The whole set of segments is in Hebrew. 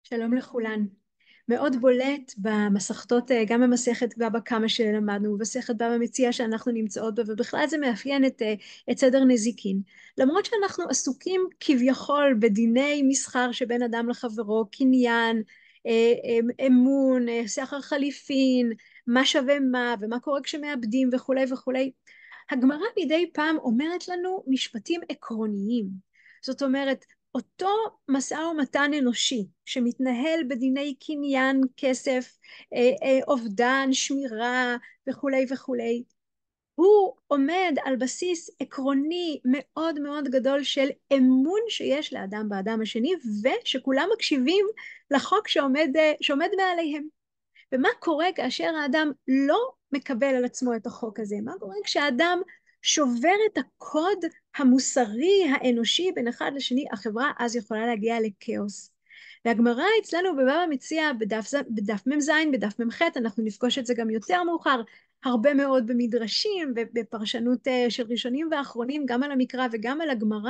שלום לכולן. מאוד בולט במסכתות, גם במסכת בבא קמא שלמדנו, ובמסכת בבא מציעא שאנחנו נמצאות בה, ובכלל זה מאפיין את סדר נזיקין. למרות שאנחנו עסוקים כביכול בדיני מסחר שבין אדם לחברו, קניין, אמון, סחר חליפין, מה שווה מה, ומה קורה כשמאבדים וכולי וכולי, הגמרא מדי פעם אומרת לנו משפטים עקרוניים. זאת אומרת, אותו משא ומתן אנושי שמתנהל בדיני קניין, כסף, אובדן, שמירה וכולי וכולי, הוא עומד על בסיס עקרוני מאוד מאוד גדול של אמון שיש לאדם באדם השני, ושכולם מקשיבים לחוק שעומד מעליהם. ומה קורה כאשר האדם לא מקבל על עצמו את החוק הזה? מה קורה כשהאדם שובר את הקוד המוסרי האנושי בין אחד לשני? החברה אז יכולה להגיע לכאוס. והגמרא אצלנו בבבא מציעא בדף מ"ז, בדף מ"ח, אנחנו נפגוש את זה גם יותר מאוחר, הרבה מאוד במדרשים ובפרשנות של ראשונים ואחרונים, גם על המקרא וגם על הגמרא,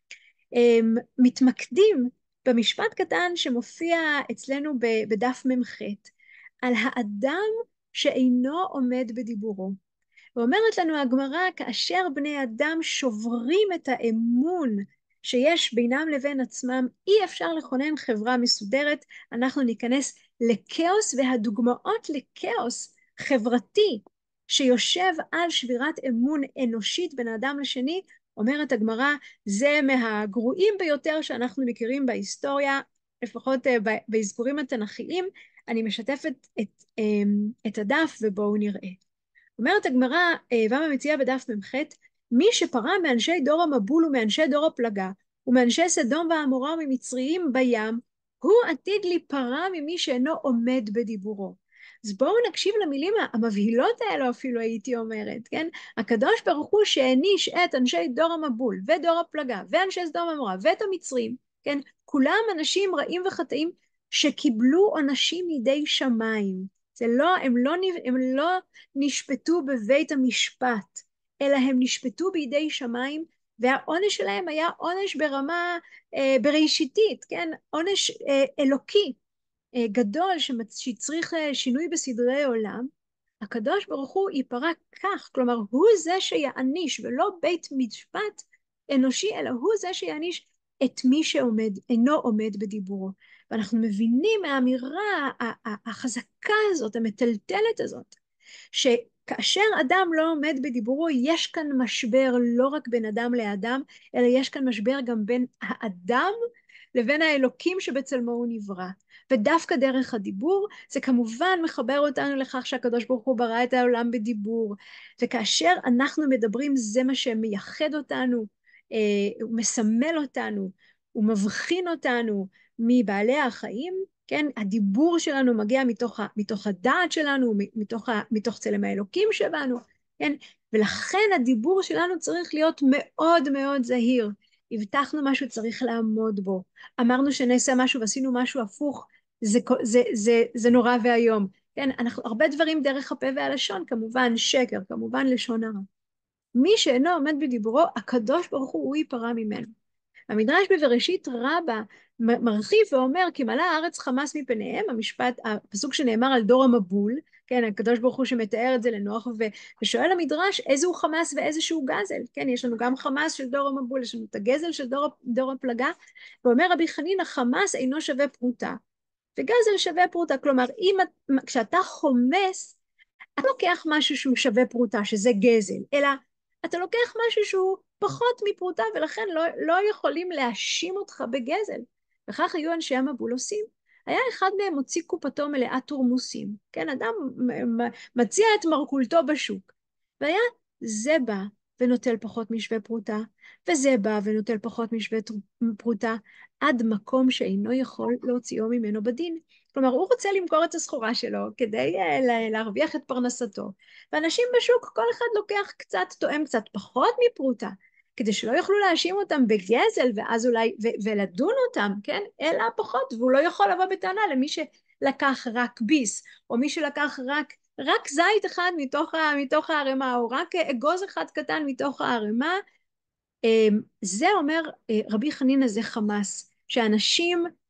מתמקדים במשפט קטן שמופיע אצלנו בדף מ"ח, על האדם שאינו עומד בדיבורו. ואומרת לנו הגמרא, כאשר בני אדם שוברים את האמון שיש בינם לבין עצמם, אי אפשר לכונן חברה מסודרת, אנחנו ניכנס לכאוס, והדוגמאות לכאוס חברתי שיושב על שבירת אמון אנושית בין האדם לשני, אומרת הגמרא, זה מהגרועים ביותר שאנחנו מכירים בהיסטוריה, לפחות באזכורים התנ"כיים. אני משתפת את הדף ובואו נראה. אומרת הגמרא, בבא מציעא בדף מ"ח, מי שפרע מאנשי דור המבול ומאנשי דור הפלגה, ומאנשי סדום ועמורה וממצריים בים, הוא עתיד להיפרע ממי שאינו עומד בדיבורו. אז בואו נקשיב למילים המבהילות האלו, אפילו הייתי אומרת, כן? הקדוש ברוך הוא שהעניש את אנשי דור המבול ודור הפלגה ואנשי סדום ועמורה ואת המצרים, כן? כולם אנשים רעים וחטאים שקיבלו עונשים מידי שמיים. הם לא נשפטו בבית המשפט, אלא הם נשפטו בידי שמיים, והעונש שלהם היה עונש ברמה בראשיתית, כן? עונש אלוקי גדול שצריך שינוי בסדרי עולם. הקדוש ברוך הוא ייפרע כך, כלומר הוא זה שיעניש, ולא בית משפט אנושי, אלא הוא זה שיעניש את מי אינו עומד בדיבורו. ואנחנו מבינים מהאמירה החזקה הזאת, המטלטלת הזאת, שכאשר אדם לא עומד בדיבורו, יש כאן משבר לא רק בין אדם לאדם, אלא יש כאן משבר גם בין האדם לבין האלוקים שבצלמו הוא נברא. ודווקא דרך הדיבור, זה כמובן מחבר אותנו לכך שהקדוש ברוך הוא ברא את העולם בדיבור, וכאשר אנחנו מדברים זה מה שמייחד אותנו, הוא מסמל אותנו, הוא מבחין אותנו מבעלי החיים, כן? הדיבור שלנו מגיע מתוך הדעת שלנו, מתוך צלם האלוקים שבנו, כן? ולכן הדיבור שלנו צריך להיות מאוד מאוד זהיר. הבטחנו משהו, צריך לעמוד בו. אמרנו שנעשה משהו ועשינו משהו הפוך, זה נורא והיום. כן? הרבה דברים דרך הפה והלשון, כמובן שקר, כמובן לשון הרע. מי שאינו עומד בדיבורו, הקדוש ברוך הוא ייפרע ממנו. המדרש בבראשית רבה מרחיב ואומר, כי מלאה הארץ חמס מפניהם, הפסוק שנאמר על דור המבול, כן, הקדוש ברוך הוא שמתאר את זה לנוח, ושואל המדרש איזה הוא חמס ואיזה שהוא גזל, כן, יש לנו גם חמס של דור המבול, יש לנו את הגזל של דור הפלגה, ואומר רבי חנינא, חמס אינו שווה פרוטה, וגזל שווה פרוטה, כלומר, כשאתה חומס, אתה לוקח משהו שהוא שווה פרוטה, שזה גזל, אלא אתה לוקח משהו שהוא פחות מפרוטה, ולכן לא יכולים להאשים אותך בגזל. וכך היו אנשי המבול עושים. היה אחד מהם מוציא קופתו מלאה תורמוסים. כן, אדם מציע את מרכולתו בשוק. והיה זה בא ונוטל פחות משווה פרוטה, וזה בא ונוטל פחות משווה פרוטה, עד מקום שאינו יכול להוציאו ממנו בדין. כלומר, הוא רוצה למכור את הסחורה שלו כדי להרוויח את פרנסתו. ואנשים בשוק, כל אחד לוקח קצת, תואם קצת פחות מפרוטה, כדי שלא יוכלו להאשים אותם בגזל, ואז אולי, ולדון אותם, כן? אלא פחות, והוא לא יכול לבוא בטענה למי שלקח רק ביס, או מי שלקח רק זית אחד מתוך הערימה, או רק אגוז אחד קטן מתוך הערימה. זה אומר רבי חנינא, זה חמס, שאנשים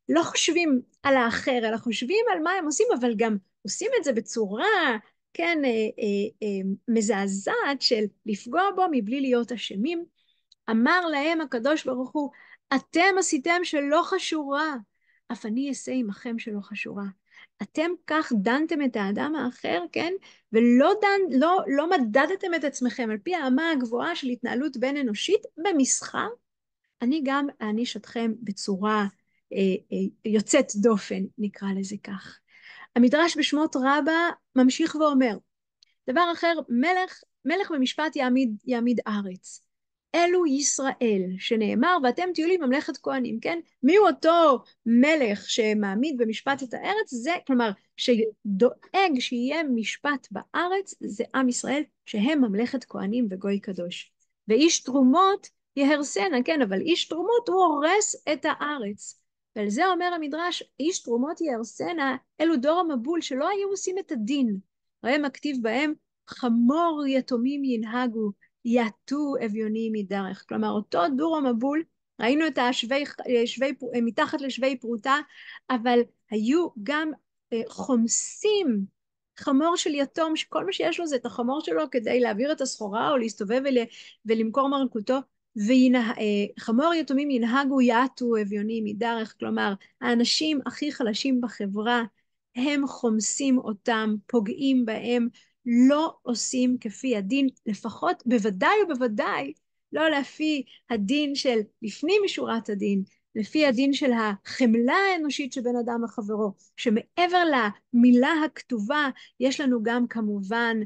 לא חושבים על האחר, אלא חושבים על מה הם עושים, אבל גם עושים את זה בצורה, כן, מזעזעת של לפגוע בו מבלי להיות אשמים. אמר להם הקדוש ברוך הוא, אתם עשיתם שלא חשורה, אף אני אעשה עמכם שלא חשורה. אתם כך דנתם את האדם האחר, כן? לא מדדתם את עצמכם על פי האמה הגבוהה של התנהלות בין אנושית במסחר, אני גם אעניש אתכם בצורה יוצאת דופן, נקרא לזה כך. המדרש בשמות רבה ממשיך ואומר, דבר אחר, מלך במשפט יעמיד ארץ. אלו ישראל, שנאמר, ואתם תהיו לי ממלכת כהנים, כן? מי הוא אותו מלך שמעמיד במשפט את הארץ? זה, כלומר, שדואג שיהיה משפט בארץ, זה עם ישראל, שהם ממלכת כהנים וגוי קדוש. ואיש תרומות יהרסנה, כן, אבל איש תרומות הוא הורס את הארץ. ועל זה אומר המדרש, איש תרומות יהרסנה, אלו דור המבול שלא היו עושים את הדין. ראה מכתיב בהם, חמור יתומים ינהגו, יעטו אביונים מדרך. כלומר, אותו דור המבול, ראינו את מתחת לשבי פרוטה, אבל היו גם חומסים, חמור של יתום, שכל מה שיש לו זה את החמור שלו כדי להעביר את הסחורה או להסתובב ולמכור מרקותו, וחמור יתומים ינהגו יעטו אביונים מדרך. כלומר, האנשים הכי חלשים בחברה, הם חומסים אותם, פוגעים בהם, לא עושים כפי הדין, לפחות בוודאי ובוודאי, לא לפי הדין של לפנים משורת הדין, לפי הדין של החמלה האנושית שבין אדם לחברו, שמעבר למילה הכתובה, יש לנו גם כמובן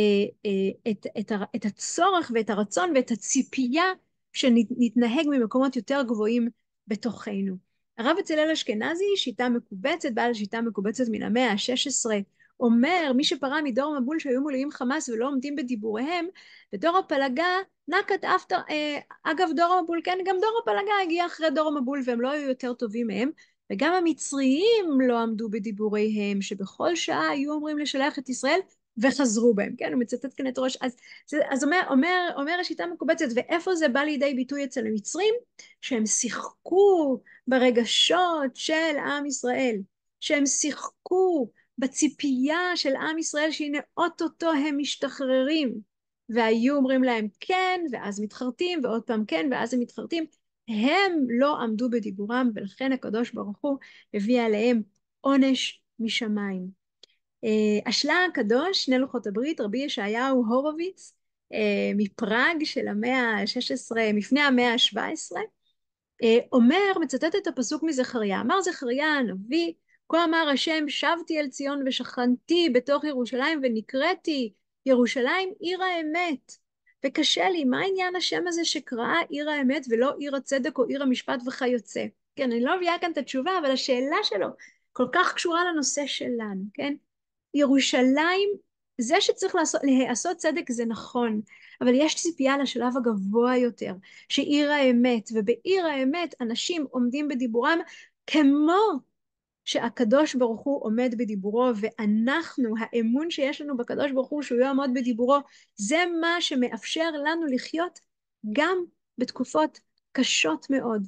את הצורך ואת הרצון ואת הציפייה שנתנהג ממקומות יותר גבוהים בתוכנו. הרב בצלאל אשכנזי, שיטה מקובצת, בעל שיטה מקובצת מן המאה ה-16, אומר, מי שפרע מדור המבול שהיו מולאים חמאס ולא עומדים בדיבוריהם, ודור הפלגה נקת אפטר, אגב דור המבול, כן, גם דור הפלגה הגיע אחרי דור המבול והם לא היו יותר טובים מהם, וגם המצריים לא עמדו בדיבוריהם, שבכל שעה היו אומרים לשלח את ישראל, וחזרו בהם, כן, הוא מצטט כאן את ראש, אז אומר השיטה מקובצת, ואיפה זה בא לידי ביטוי אצל המצרים? שהם שיחקו ברגשות של עם ישראל, שהם שיחקו בציפייה של עם ישראל שהנה אוטוטו הם משתחררים, והיו אומרים להם כן, ואז מתחרטים, ועוד פעם כן, ואז הם מתחרטים, הם לא עמדו בדיבורם, ולכן הקדוש ברוך הוא הביא עליהם עונש משמיים. השלה הקדוש, שני לוחות הברית, רבי ישעיהו הורוביץ, מפראג של המאה ה-16, לפני המאה ה-17, אומר, מצטט את הפסוק מזכריה, אמר זכריה הנביא, כה אמר השם, שבתי אל ציון ושכנתי בתוך ירושלים ונקראתי ירושלים עיר האמת. וקשה לי, מה העניין השם הזה שקראה עיר האמת ולא עיר הצדק או עיר המשפט וכיוצא? כן, אני לא מביאה כאן את התשובה, אבל השאלה שלו כל כך קשורה לנושא שלנו, כן? ירושלים, זה שצריך לעשות צדק זה נכון, אבל יש ציפייה לשלב הגבוה יותר, שעיר האמת, ובעיר האמת אנשים עומדים בדיבורם כמו שהקדוש ברוך הוא עומד בדיבורו, ואנחנו, האמון שיש לנו בקדוש ברוך הוא שהוא יעמוד בדיבורו, זה מה שמאפשר לנו לחיות גם בתקופות קשות מאוד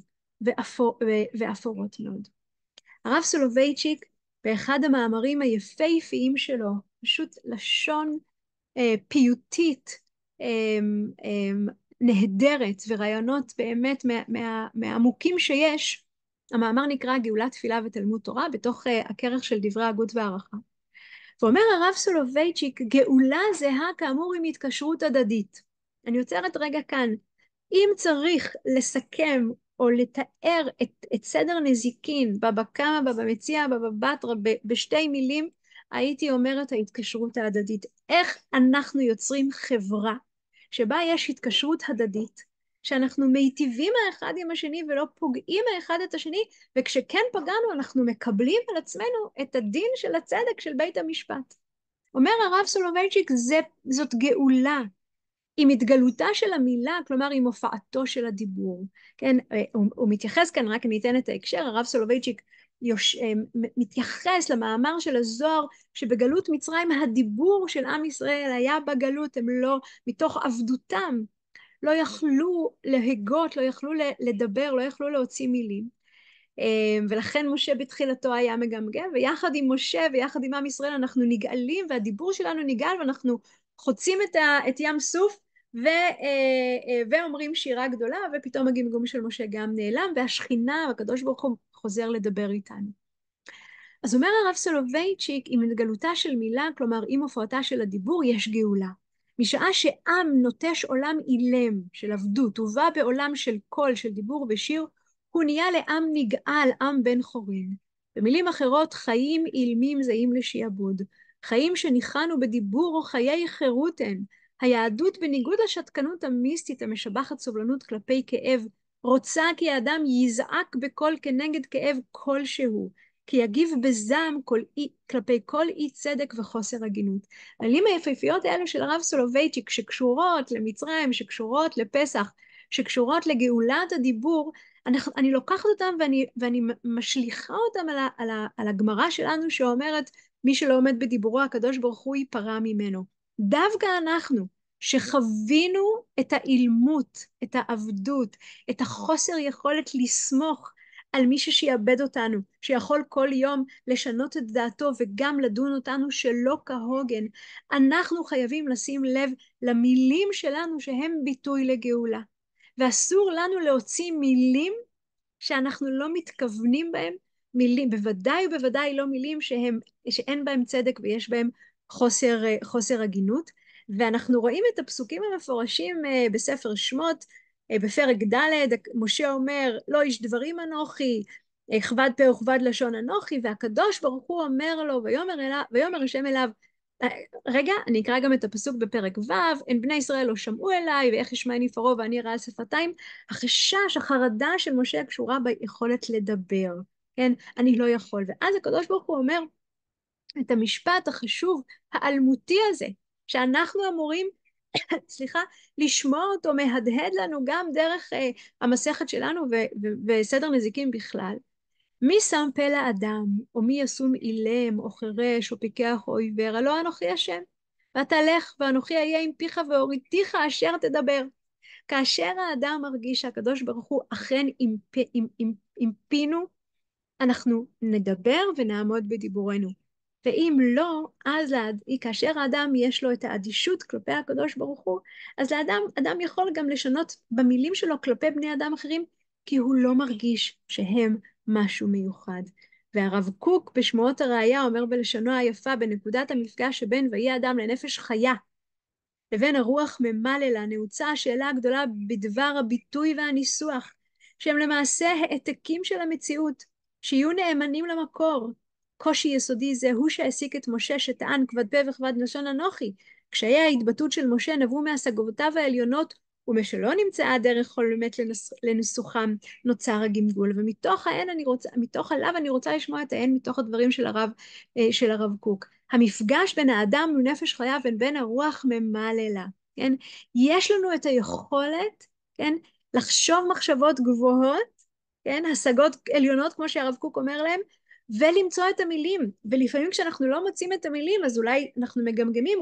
ואפורות מאוד. הרב סולובייצ'יק, באחד המאמרים היפהפיים שלו, פשוט לשון פיוטית, נהדרת, ורעיונות באמת מהעמוקים שיש, המאמר נקרא גאולת תפילה ותלמוד תורה, בתוך הכרך של דברי הגות והערכה. ואומר הרב סולובייצ'יק, גאולה זהה כאמור עם התקשרות הדדית. אני עוצרת רגע כאן, אם צריך לסכם או לתאר את סדר נזיקין, בבא קמא, בבא מציעא, בבא בתרא, בשתי מילים, הייתי אומרת ההתקשרות ההדדית. איך אנחנו יוצרים חברה שבה יש התקשרות הדדית, שאנחנו מיטיבים האחד עם השני ולא פוגעים האחד את השני, וכשכן פגענו אנחנו מקבלים על עצמנו את הדין של הצדק של בית המשפט. אומר הרב סולובייצ'יק, זאת גאולה. עם התגלותה של המילה, כלומר עם הופעתו של הדיבור. כן, הוא מתייחס כאן, רק אני אתן את ההקשר, הרב סולובייצ'יק מתייחס למאמר של הזוהר, שבגלות מצרים הדיבור של עם ישראל היה בגלות, הם לא, מתוך עבדותם, לא יכלו להגות, לא יכלו לדבר, לא יכלו להוציא מילים. ולכן משה בתחילתו היה מגמגם, ויחד עם משה ויחד עם עם ישראל אנחנו נגאלים, והדיבור שלנו נגאל, ואנחנו חוצים את ים סוף, ואומרים שירה גדולה, ופתאום הגמגום של משה גם נעלם, והשכינה, הקדוש ברוך הוא חוזר לדבר איתנו. אז אומר הרב סולובייצ'יק, עם התגלותה של מילה, כלומר עם הופעתה של הדיבור, יש גאולה. משעה שעם נוטש עולם אילם של עבדות, ובא בעולם של קול, של דיבור ושיר, הוא נהיה לעם נגאל, עם בן חורין. במילים אחרות, חיים אילמים זהים לשעבוד. חיים שניחנו בדיבור או חיי חירות הן. היהדות, בניגוד לשתקנות המיסטית המשבחת סובלנות כלפי כאב, רוצה כי האדם יזעק בקול כנגד כאב כלשהו. כי יגיב בזעם כלפי כל אי צדק וחוסר הגינות. המילים היפהפיות האלו של הרב סולובייצ'יק, שקשורות למצרים, שקשורות לפסח, שקשורות לגאולת הדיבור, אני לוקחת אותם ואני משליכה אותם על הגמרא שלנו שאומרת, מי שלא עומד בדיבורו הקדוש ברוך הוא ייפרע ממנו. דווקא אנחנו, שחווינו את האילמות, את העבדות, את החוסר יכולת לסמוך, על מישהו שיאבד אותנו, שיכול כל יום לשנות את דעתו וגם לדון אותנו שלא כהוגן. אנחנו חייבים לשים לב למילים שלנו שהם ביטוי לגאולה. ואסור לנו להוציא מילים שאנחנו לא מתכוונים בהם, מילים, בוודאי ובוודאי לא מילים שאין בהם צדק ויש בהם חוסר הגינות. ואנחנו רואים את הפסוקים המפורשים בספר שמות, בפרק ד', משה אומר, לא איש דברים אנוכי, כבד פה וכבד לשון אנוכי, והקדוש ברוך הוא אומר לו, ויאמר השם אליו, רגע, אני אקרא גם את הפסוק בפרק ו', אין בני ישראל לא שמעו אליי, ואיך ישמעני פרעה ואני אראה על שפתיים, החשש, החרדה של משה קשורה ביכולת לדבר, כן, אני לא יכול, ואז הקדוש ברוך הוא אומר את המשפט החשוב, האלמותי הזה, שאנחנו אמורים, סליחה, לשמוע אותו מהדהד לנו גם דרך המסכת שלנו וסדר נזיקים בכלל. מי שם פה לאדם, או מי ישום אילם, או חירש, או פיקח, או עיוור, הלא אנוכי השם. ואתה לך, ואנוכי אהיה עם פיך והוריתיך אשר תדבר. כאשר האדם מרגיש שהקדוש ברוך הוא אכן עם פינו, אנחנו נדבר ונעמוד בדיבורנו. ואם לא, אז כאשר האדם יש לו את האדישות כלפי הקדוש ברוך הוא, אז אדם יכול גם לשנות במילים שלו כלפי בני אדם אחרים, כי הוא לא מרגיש שהם משהו מיוחד. והרב קוק בשמועות הראייה אומר בלשונו היפה, בנקודת המפגש שבין ויהי אדם לנפש חיה, לבין הרוח ממללה, נעוצה השאלה הגדולה בדבר הביטוי והניסוח, שהם למעשה העתקים של המציאות, שיהיו נאמנים למקור. קושי יסודי זה הוא שהעסיק את משה שטען כבד פה וכבד לשון אנוכי. קשיי ההתבטאות של משה נבעו מהשגותיו העליונות, ומשלא נמצאה דרך כל אמת לניסוחם נוצר הגמגול. ומתוך הלאו אני רוצה לשמוע את ההן מתוך הדברים של הרב קוק. המפגש בין האדם ונפש חיה ובין הרוח ממללה, כן? יש לנו את היכולת, כן? לחשוב מחשבות גבוהות, כן? השגות עליונות, כמו שהרב קוק אומר להם, ולמצוא את המילים. ולפעמים כשאנחנו לא מוצאים את המילים, אז אולי אנחנו מגמגמים,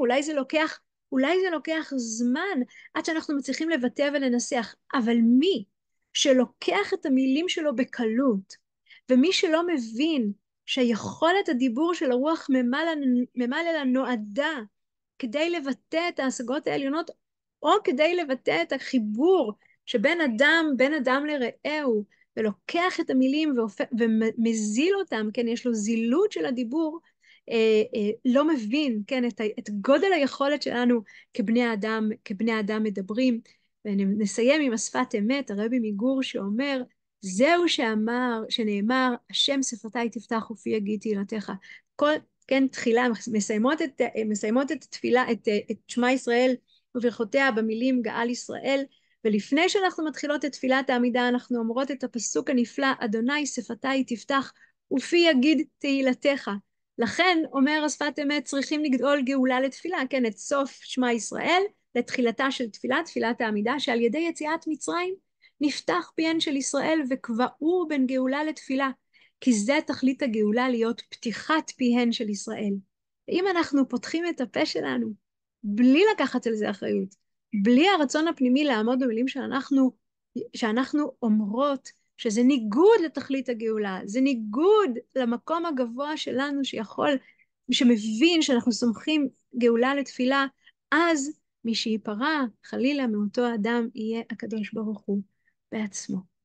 אולי זה לוקח זמן עד שאנחנו מצליחים לבטא ולנסח. אבל מי שלוקח את המילים שלו בקלות, ומי שלא מבין שיכולת הדיבור של הרוח ממללה נועדה כדי לבטא את ההשגות העליונות, או כדי לבטא את החיבור שבין אדם לרעהו, ולוקח את המילים ומזיל אותם, כן, יש לו זילות של הדיבור, לא מבין, כן, את גודל היכולת שלנו כבני אדם מדברים. ונסיים עם השפת אמת, הרבי מגור שאומר, זהו שנאמר, השם שפתיי תפתח ופי יגיד תהילתך. כן, תחילה, מסיימות את התפילה, את שמע ישראל וברכותיה במילים גאל ישראל, ולפני שאנחנו מתחילות את תפילת העמידה, אנחנו אומרות את הפסוק הנפלא, אדוני שפתיי תפתח ופי יגיד תהילתך. לכן, אומר השפת אמת, צריכים לגדול גאולה לתפילה, כן, את סוף שמע ישראל, לתחילתה של תפילת העמידה, שעל ידי יציאת מצרים, נפתח פיהן של ישראל וקבעו בין גאולה לתפילה, כי זה תכלית הגאולה, להיות פתיחת פיהן של ישראל. ואם אנחנו פותחים את הפה שלנו, בלי לקחת על זה אחריות, בלי הרצון הפנימי לעמוד במילים שאנחנו אומרות, שזה ניגוד לתכלית הגאולה, זה ניגוד למקום הגבוה שלנו שיכול, שמבין שאנחנו סומכים גאולה לתפילה, אז מי שיפרע חלילה מאותו אדם יהיה הקדוש ברוך הוא בעצמו.